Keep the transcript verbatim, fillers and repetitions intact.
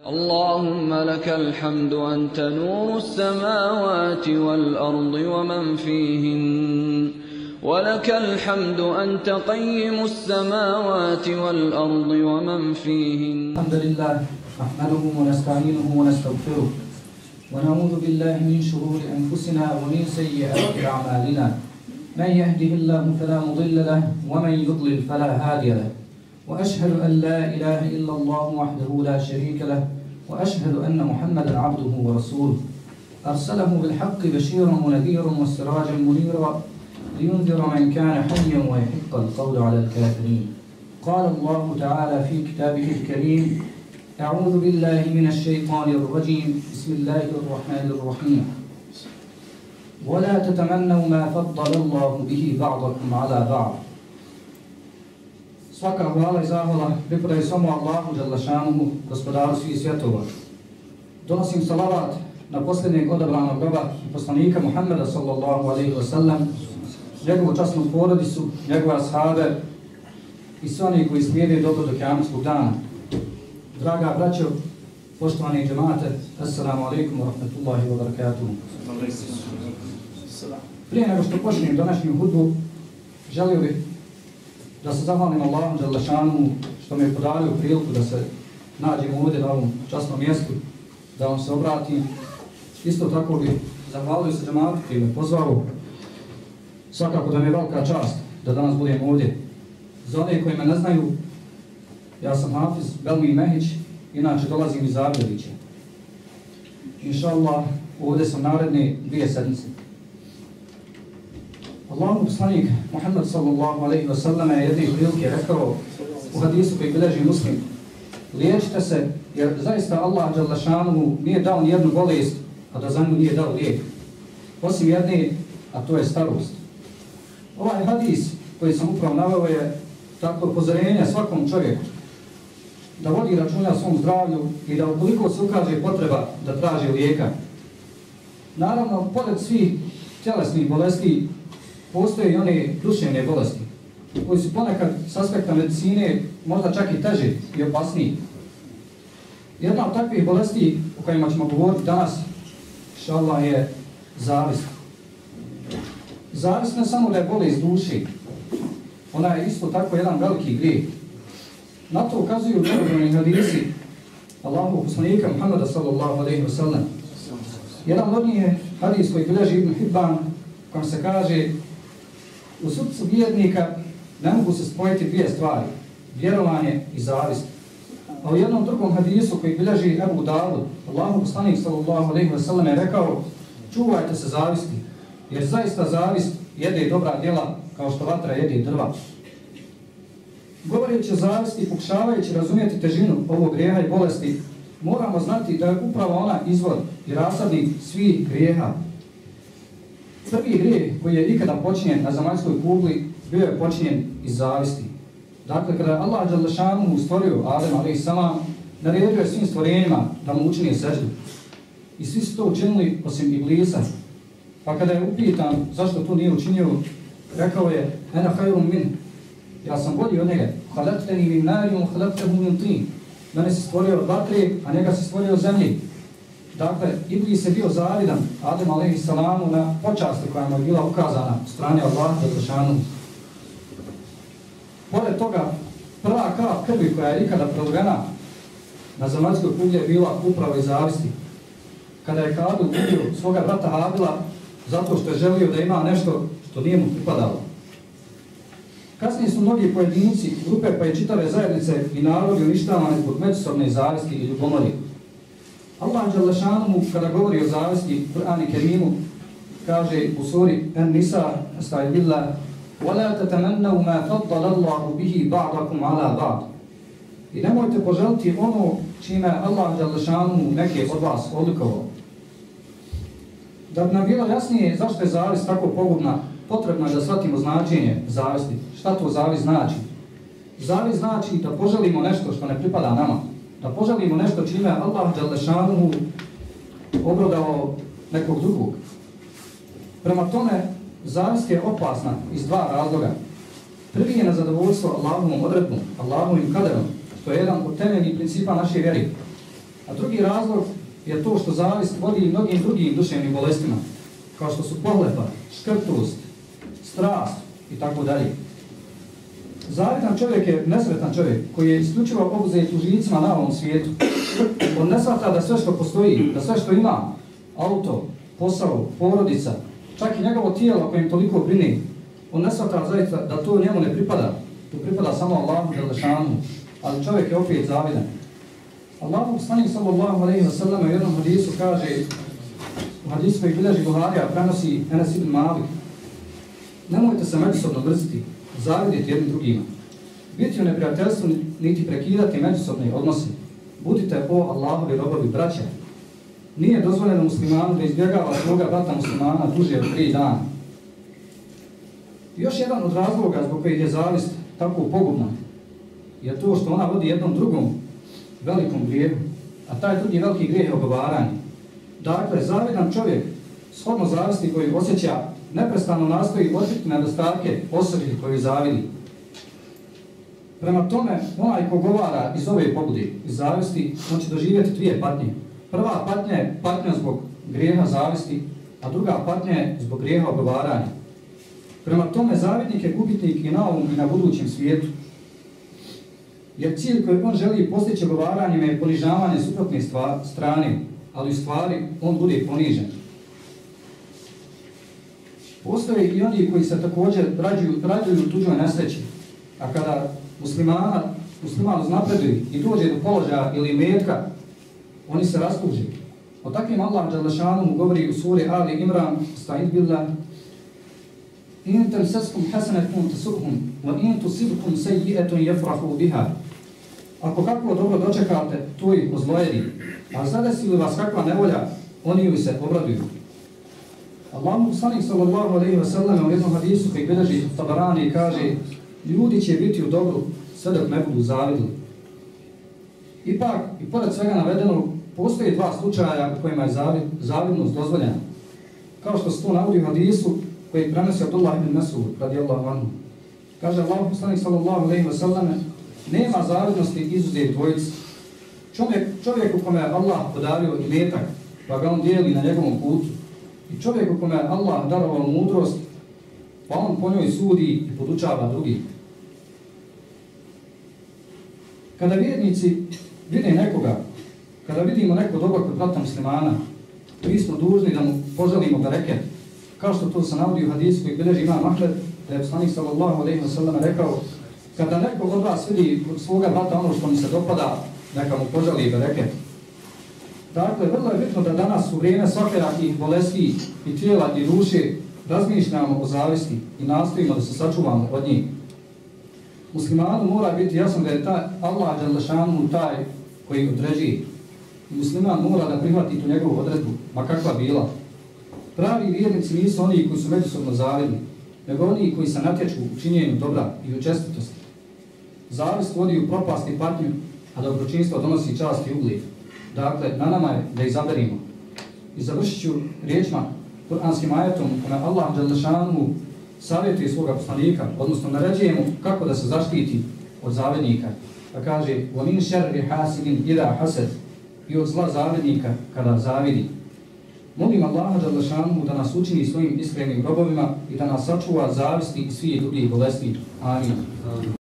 اللهم لك الحمد أنت نور السماوات والأرض ومن فيهن ولك الحمد أنت قيم السماوات والأرض ومن فيهن. الحمد لله نحمده ونستعينه ونستغفره ونعوذ بالله من شرور أنفسنا ومن سيئات أعمالنا، من يهده الله فلا مضل له ومن يضلل فلا هادي له، وأشهد أن لا إله إلا الله وحده لا شريك له، وأشهد أن محمدا عبده ورسوله أرسله بالحق بشيرا ونذيرا وسراجا منيرا لينذر من كان حيا ويحق القول على الكافرين. قال الله تعالى في كتابه الكريم: أعوذ بالله من الشيطان الرجيم، بسم الله الرحمن الرحيم. ولا تتمنوا ما فضل الله به بعضكم على بعض. Svaka hvala i zahvala pripadaju samo Allahu dželle, gospodaru svih svjetova. Donosim salavat na posljednjeg odabranog roba i poslanika Muhammeda sallallahu alejhi ve sellem, njegovu časnu porodicu, njegove ashabe i sve oni koji slijede dobro do kijametskog dana. Draga braćo, poštovani džemate, assalamu alaikum wa rahmatullahi wa barakatuhu. Prije nego što počnem današnju hudbu, želio bih da se zahvalim Allahu dželle šanuhu što mi je podario priliku da se nađem ovdje na ovom časnom mjestu, da vam se obratim. Isto tako bih zahvalio se džematu koji me pozvao. Svakako da mi je velika čast da danas budem ovdje. Za one koji me ne znaju, ja sam Hafiz Belmi Mehić, inače dolazim iz Zagradića. Inša Allah, ovdje sam naredne dvije sedmice. Allahu poslanik Muhammed sallallahu alejhi ve sellem je jedne prilike rekao u hadisu koji bilježi Muslim: liječite se, jer zaista Allah dželle šanuhu nije dao ni jednu bolest, a da za nju nije dao lijek, osim jedne, a to je starost. Ovaj hadis koji sam upravo naveo je tako upozorenje svakom čovjeku da vodi računa o svom zdravlju i da ukoliko se ukaže potreba da traži lijeka. Naravno, pored svih tjelesnih bolesti, postoje i one duševne bolesti, koji su ponekad s aspekta medicine možda čak i teže i opasniji. Jedna od takvih bolesti o kojima ćemo govoriti danas, inšallah, je zavist. Zavist ne samo da je bolest duši, ona je isto tako jedan veliki grijeh. Na to ukazuju mnogobrojni hadisi Allahu poslanika Muhammeda sallallahu alejhi ve sellem. Jedan od njih je hadis koji bilježi Ibn Hibban, kojem se kaže: u srcu vjernika ne mogu se spojiti dvije stvari, vjerovanje i zavist. A u jednom drugom hadisu koji bilježi Ebu Davud, Allahu poslanik sallallahu alejhi ve sellem je rekao: čuvajte se zavisti, jer zaista zavist jede dobra djela kao što vatra jede drva. Govoreći o zavisti, pokušavajući razumjeti težinu ovog grijeha i bolesti, moramo znati da je upravo ona izvor i rasadnik svih grijeha. Prvi grijeh koji je ikada počinjen na zemaljskoj kugli bio je počinjen iz zavisti. Dakle, kada je Allah dželle šanuhu stvorio Adem alejhi selam, naredio je svim stvorenjima da mu učini seždu. I svi su to učinili osim Iblisa. Pa kada je upitan zašto to nije učinio, rekao je: ena hajrum min, ja sam bolji od njega. Halakteni min narijum, halaktehu min tin. Mene si stvorio od vatre, a njega si stvorio od zemlji. Dakle, Iblis je bio zavidan Adem alejhi selamu na počasti koja mu je bila ukazana od strane Allaha dželle šanuhu. Pored toga, prva kap krvi koja je ikada prolivena na zemaljskoj kugli je bila upravo iz zavisti. Kada je Kabil ubio svoga brata Habila zato što je želio da ima nešto što nije mu pripadalo. Kasnije su mnogi pojedinci, grupe pa i čitave zajednice i narodi uništavani zbog međusobne zavisti i ljubomori. Allah dželle šanuhu kada govori o zavisti u Kur'anu Kerimu kaže u suri An-Nisa: Estaibillah, وَلَا تَتَمَنَّوْا مَا فَضَّلَ اللَّهُ بِهِ بَعْضَكُمْ عَلَى بَعْضٍ. I nemojte poželiti ono čime Allah dželle šanuhu neke od vas odlikovao. Da bi nam bilo jasnije zašto je zavist tako pogubna, potrebno je da shvatimo značenje zavisti. Šta to zavist znači? Zavist znači da poželimo nešto što ne pripada nama. Da poželimo nešto čime Allah dželle šanuhu obradovao nekog drugog. Prema tome, zavist je opasna iz dva razloga. Prvi je na zadovoljstvo Allahovom odredbom, Allahovim kaderom, što je jedan od temeljnih principa naše vjere. A drugi razlog je to što zavist vodi i mnogim drugim duševnim bolestima, kao što su pohlepa, škrtost, strast i tako dalje. Zavidan čovjek je nesretan čovjek koji je isključivo obuzet užicima na ovom svijetu. On ne shvata da sve što postoji, da sve što ima, auto, posao, porodica, čak i njegovo tijelo kojim toliko brine, on ne shvata zaista da to njemu ne pripada. To pripada samo Allahu dželešanu, ali čovjek je opet zavidan. Allahu poslanik sallallahu alejhi ve sellem u jednom hadisu kaže, u hadisu koji bilježi Buharija, prenosi Enes ibn Malik: nemojte se međusobno mrziti, zavidjeti jednim drugima. Biti u neprijateljstvu niti prekidati međusobne odnose. Budite o Allahovi robovi braća. Nije dozvoljeno muslimanu da izbjegava svoga brata muslimana duže od tri dana. Još jedan od razloga zbog kojih je zavist tako pogubna je to što ona vodi jednom drugom velikom grijehu, a taj drugi veliki grijeh je ogovaranje. Dakle, zavidan čovjek, shodno zavisti koju osjeća, neprestano nastoji otkriti nedostatke osobi koju zavidi. Prema tome, onaj ko govara iz ove pobude, iz zavisti, on će doživjeti dvije patnje. Prva patnja je patnja zbog grijeha zavisti, a druga patnja je zbog grijeha ogovaranja. Prema tome, zavidnik je gubitnik i na ovom i na budućem svijetu. Jer cilj koji on želi postići ogovaranjem je ponižavanje suprotne strane, ali u stvari on bude ponižen. Postoje i oni koji se također rađuju, rađuju u tuđoj nesreći, a kada muslimana, musliman uznapreduje i dođe do položaja ili metka, oni se rastuže. O takvim Allah dželešanu mu govori u suri Ali Imran, sta'id billah: in tamsaskum hasanatun tasuhum wa in tusibkum sayyi'atun yafrahu biha. Ako kako dobro dočekate, to ih ozlojedi, a zadesi li vas kakva nevolja, oni ju se obraduju. Allahu poslanik sallallahu alejhi ve sellem u jednom hadisu koji bilježi Tabarani kaže: ljudi će biti u dobru sve dok ne budu zavidli. Ipak, i pored svega navedenog, postoje dva slučaja u kojima je zavid, zavidnost dozvoljena. Kao što se to navodi u hadisu koji prenosi Abdullah ibn Mas'ud radijallahu anhu. Kaže Allahu poslanik sallallahu alejhi ve sellem: nema zavidnosti izuzev dvojice. Čovjek, čovjek u kome je Allah podario imetak, pa ga on dijeli na njegovom putu. I čovjek u kome je Allah darovao mudrost, pa on po njoj sudi i podučava drugi. Kada vjernici vide nekoga, kada vidimo neko dobro kod brata muslimana, mi smo dužni da mu poželimo bereket. Kao što to se navodi u hadisu koji bilježi Imam Ahmed, da je poslanik sallallahu alejhi ve sellem rekao: kada neko od vas vidi kod svoga brata ono što mi se dopada, neka mu poželi bereket. Dakle, vrlo je bitno da danas u vrijeme svakojakih bolesti i tijela i duše razmišljamo o zavisti i nastojimo da se sačuvamo od njih. Muslimanu mora biti jasno da je taj Allah dželešanu taj koji određuje. Musliman mora da prihvati tu njegovu odredbu, ma kakva bila. Pravi vjernici nisu oni koji su međusobno zavidni, nego oni koji se natječu u činjenju dobra i u čestitosti. Zavist vodi u propast i patnju, a dobročinstvo donosi čast i ugled. Dakle, na nama je da izaberimo. I završit ću riječima kuranskim ajetom u kome Allah dželešanu savjetuje svoga poslanika, odnosno naređuje mu kako da se zaštiti od zavidnika. Pa kaže: وَمِنْ شَرِّ حَاسِدٍ إِذَا حَسَدٍ, i od zla zavidnika kada zavidi. Molim Allaha dželešanu da nas učini svojim iskrenim robovima i da nas sačuva zavisti i svih drugih bolesti. Amin.